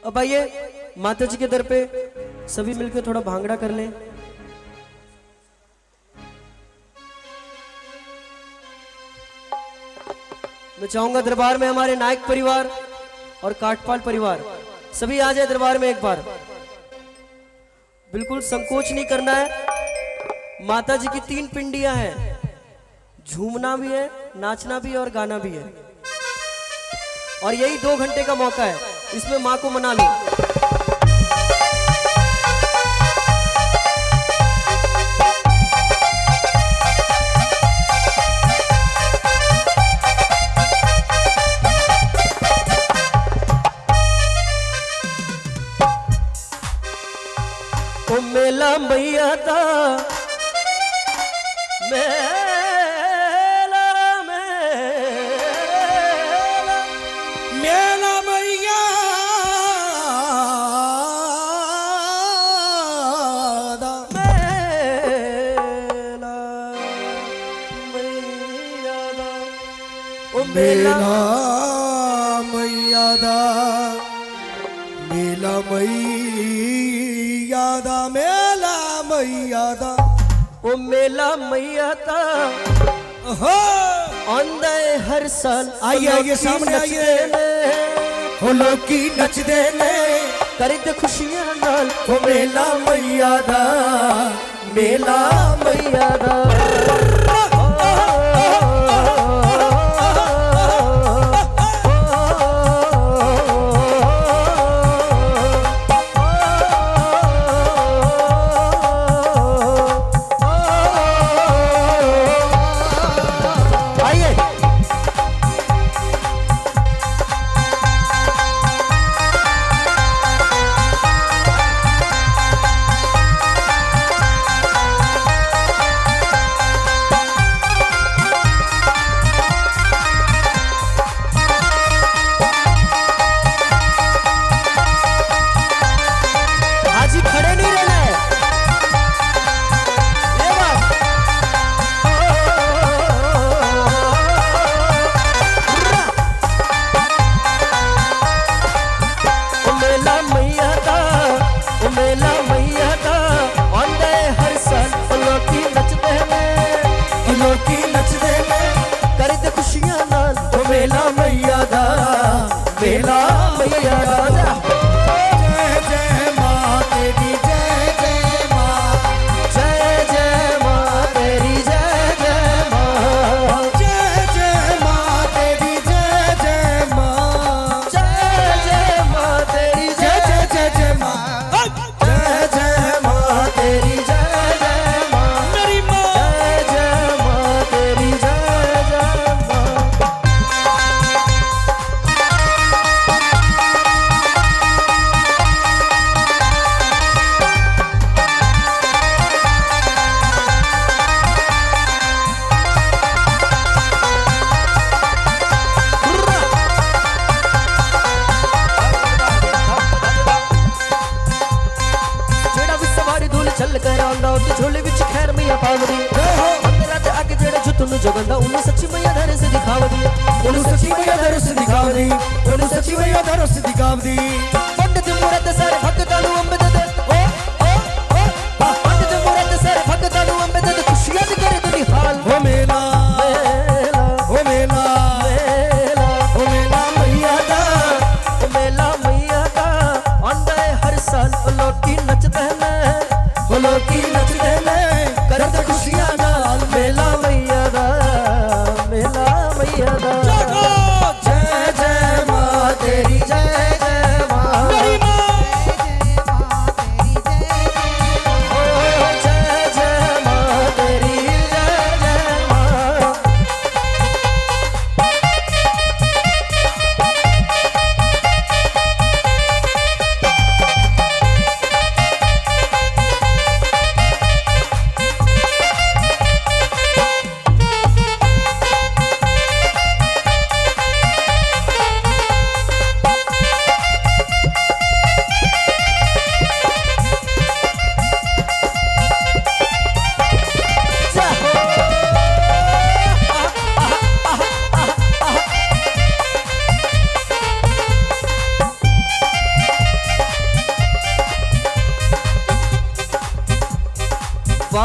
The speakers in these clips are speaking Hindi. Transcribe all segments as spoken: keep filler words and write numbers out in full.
अब आइए माता जी के दर पे सभी मिलकर थोड़ा भांगड़ा कर लें। मैं चाहूंगा दरबार में हमारे नायक परिवार और काटपाल परिवार सभी आ जाए दरबार में एक बार। बिल्कुल संकोच नहीं करना है। माता जी की तीन पिंडियां हैं, झूमना भी है, नाचना भी है और गाना भी है। और यही दो घंटे का मौका है, इसमें मां को मना लो। ओ मेला मैया दा मेला मेला मेला मैया दा मेला मैया दा ओ मेला मेला मैया दा मेला मैया दा मेला मैया दा ओ मेला मैया दा हो आंदा है हर साल। आइए आइए सामने आइए हो लोकी नचदे ने करते खुशियां नाल हो मेला मैया दा मेला मैया दा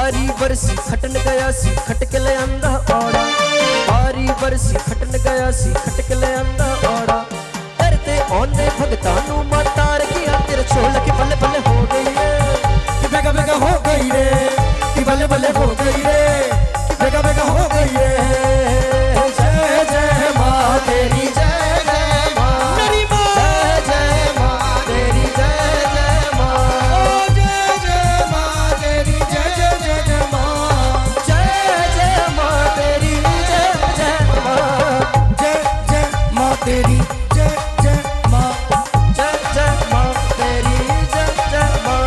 बारी बरसी खटन गया सी खटके ले अंधा औड़ा, बारी बरसी खटन गया सी खटके ले अंधा औड़ा। करते औंदे भगतां नू माता रखिया तेरे छोल के बल्ले बल्ले हो गई रे, कि बेगा बेगा हो गई रे, कि बल्ले बल्ले हो गई रे, कि बेगा बेगा हो गई रे। जय जय माँ तेरी जय जय माँ मेरी माँ, जय जय माँ तेरी जय जय माँ, ओ जय जय माँ तेरी जय जय जय जय माँ, जय जय माँ तेरी जय जय माँ, जय जय माँ तेरी जय जय माँ, जय जय माँ तेरी जय जय माँ।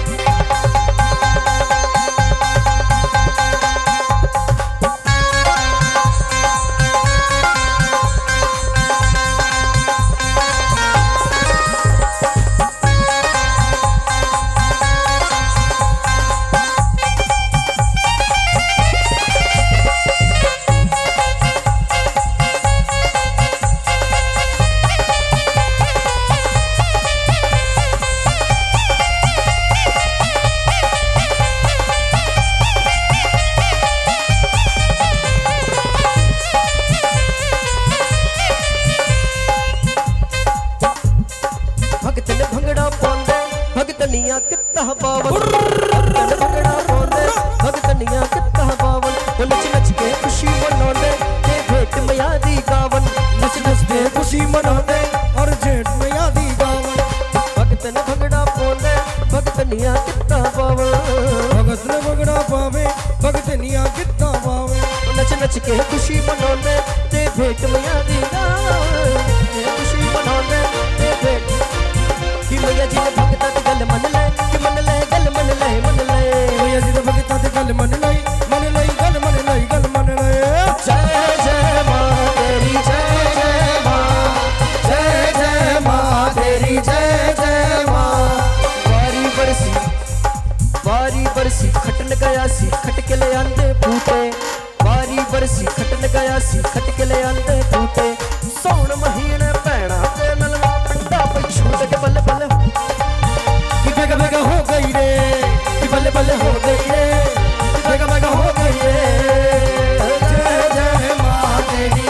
भगतन भंगड़ा पांदे भगतनिया कित्ता पावन, भगतन भंगड़ा पांदे भगतनिया कित्ता पावन। वो नच नच के खुशी मनांदे ते भेंट मैया दी गावन, नच नच के खुशी मनाते और जेठ मैया दी गावन। भगतन भंगड़ा पांदे भगतनिया कित्ता पावन, भगत ने भगड़ा पावे भगतनिया कितना पावे। वो नच नच के खुशी मनांदे ते भेंट मैया दी गावन, ते खुशी मनांदे ते भेंट कि मैया जी ने भगतां दी गल मन ले, कि मन ले गल मन ले मन ले। मैया जी ने भगतां दी गल मन लई मन लई गल मन लई गल मन लई। जय जय माँ तेरी जय जय माँ, जय जय माँ तेरी जय जय माँ। बारी बरसी बारी बरसी खटन गया सी खटके ले आंदे फूटे, बारी बरसी खटन गया सी खटके ले आंदे फूटे। सौण महीने भैणा ते नलवा पिंडा पे छूट के बल्ले बल्ले कि बेगा बेगा हो गई रे, कि बल्ले बल्ले हो गई रे, कि बेगा बेगा हो गई रे। जय जय माँ तेरी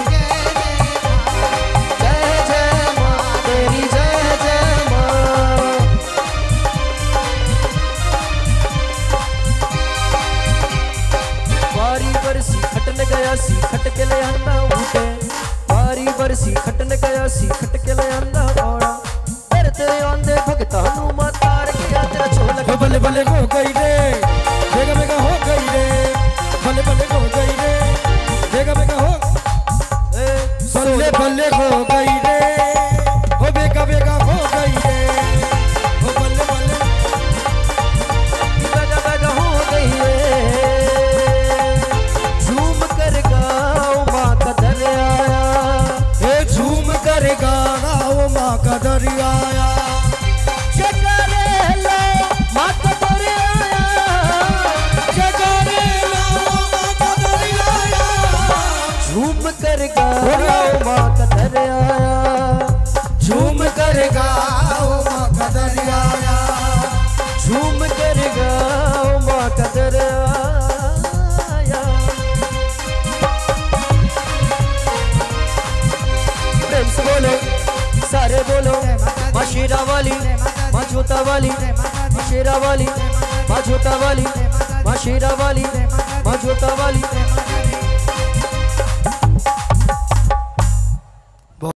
जय जय माँ तेरी जय जय माँ। बारी बरसी खटन गया सी खटके ले आंदा उठे, बारी बरसी खटन गया सी खटके ले आंदा औड़ा। करते आंदे भगतां नू माता रखिया तेरा छोल के बल्ले बल्ले हो गई रे, बेगा बेगा हो गई रे, बल्ले बल्ले हो गई रे, बेगा बेगा हो बल्ले बल्ले हो गई रे, हो बेगा बेगा हो गई रे, हो बल्ले बल्ले बेगा बेगा हो गई रे। झूम कर गाओ माँ का दर आया, हे झूम कर गाना ओ माँ का दरिया आया। जयकारे लो माँ का दर आया, जयकारे लो माँ का दरिया आया। झूम कर गाओ माँ का दर आया, झूम कर गाओ माँ का दरिया आया। झूम कर गाओ माँ का दर आया। प्रेम से बोलो सारे बोलो, माँ शेरा वाली माँ जोता वाली, माँ शेरा वाली माँ जोता वाली, माँ शेरा वाली माँ जोता वाली।